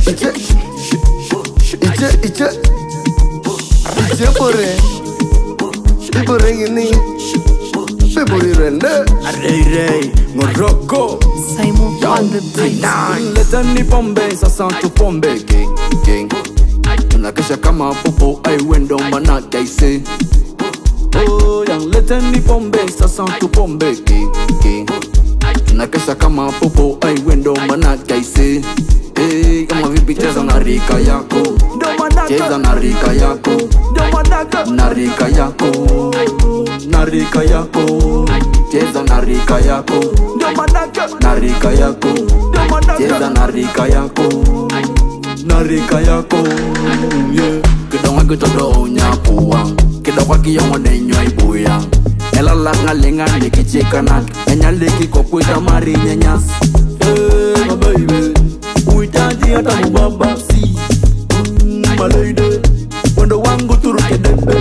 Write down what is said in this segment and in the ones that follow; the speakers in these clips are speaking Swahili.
VIBURI ini VIBURI rende Rei Morocco Simon on the beat. Leta ni pombe sasa tupombe gang tunakesha kama popo ai wendo manaka ise. Oh yang leta ni pombe sasa tupombe gang tunakesha kama popo ai wendo manaka ise. Hey, kama vipi cheza na rika yako, cheza na rika yako, na rika yako, na rika yako, cheza na rika yako, na rika yako, cheza na rika yako, na rika yako. Yeah. Kidonga kitodo nyapuwa, kidonga kiyongo denyo ibuya. Ela lak ngalenga nikichikanak, enyaliki kokwita mari nyenyas. Hey, my baby. Uitanji hata mubaba si my lady. Wando wangu turuke dembe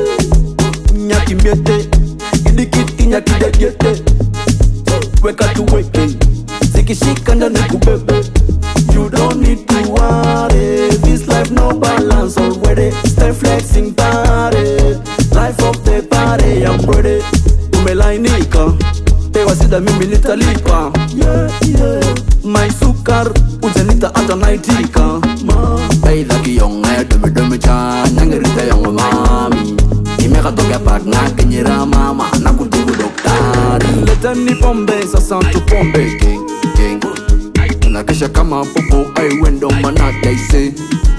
nyaki miete idikiti nyaki degete. Weka tuweke zikishika ndani kubebe. You don't need to worry, this life no balance already. Stay flexing party, life of the party I'm ready. Umelainika pewa sida mimi nitalipa. Yeah, yeah. My sukar ujanita ata naitika. Baila kiyonge dumi cha nyangerita yongo mami. Imeka toke pagna kenyera mama na kutugu doktari. Leta ni pombe sasa tupombe gang tunakesha kama popo ai wendo manaka ise.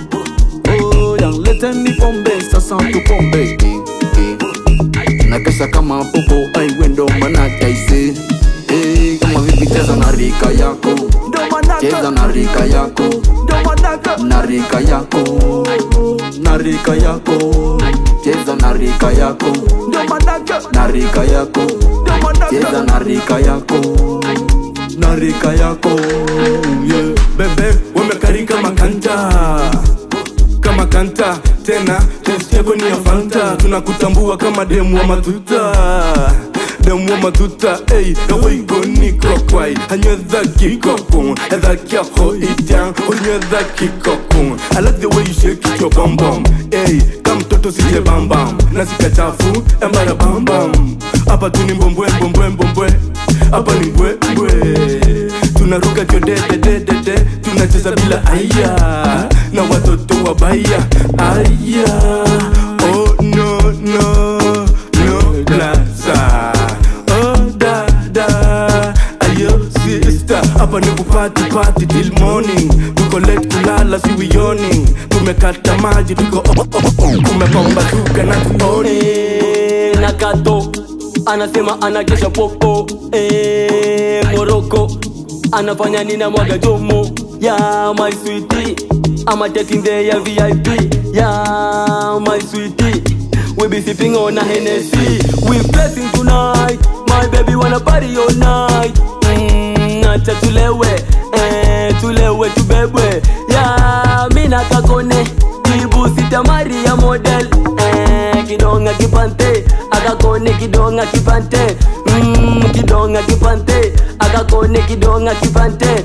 Oh yang leta ni pombe sasa tupombe gang tunakesha kama popo ai wendo manaka ise. Hey, kama vipi cheza na rika yako, cheza na rika yako, na rika yako, na rika yako, cheza na rika yako, na rika yako, cheza na rika yako, na rika yako. Yeah. Bebe, wamekarika makanta kama kanta tena test yako ni ya Fanta. Tunakutambua kama demu wa matuta, demu wa matuta. Ey, kawa igoni kokwai hanyeza kikokong edha kia ho itiang honyeza kikokong. I like the way you shake it your bum bum. Ey, kama mtoto sije bam bam na sika chafu embara bam bam. Hapa tuni mbombwe mbombwe mbombwe, hapa ni mbwe mbwe. Tunaruka kyo de tunacheza bila aya na watoto wabaya aya. Oh no no no plaza. Oh da da ayo sister. Hapa ni kupati party till morning. Tuko late kulala si we yawning. Tumekata maji tuko kumepomba tuka na tuoni. Nakato anasema anakesha popo. Morocco anafanya nina mwaga jomo. Yeah, my sweetie, I'm taking the VIP. Yeah, my sweetie, we be sipping on a Hennessy. We flexing tonight, my baby wanna party all night. Acha tulewe, tulewe tubebwe. Yeah, mina kakone, ibu sita Maria model. Kidonga kipante, akakone kidonga kipante. Kidonga kipante, akakone kidonga kipante.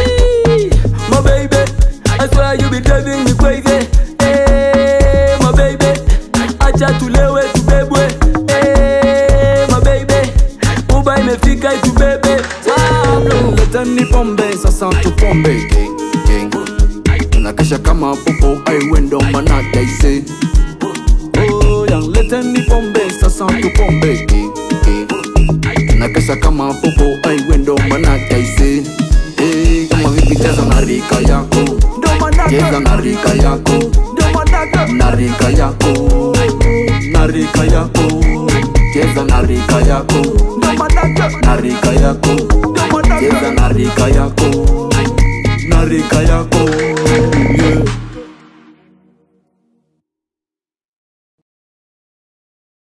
My baby, I swear you be driving me crazy. Hey, my baby, acha tulewe tubebwe. Hey, my baby, uba imefika itubebe. Leta ni pombe sasa tupombe gang tunakesha kama popo ai wendo manaka ise. Oh yang leta ni pombe sasa tupombe gang tunakesha kama popo ai wendo manaka ise. Hey, kama vipi cheza na rika yako, cheza na rika yako, na rika yako, na rika yako, cheza na rika yako, na rika yako, cheza na rika yako, na rika yako.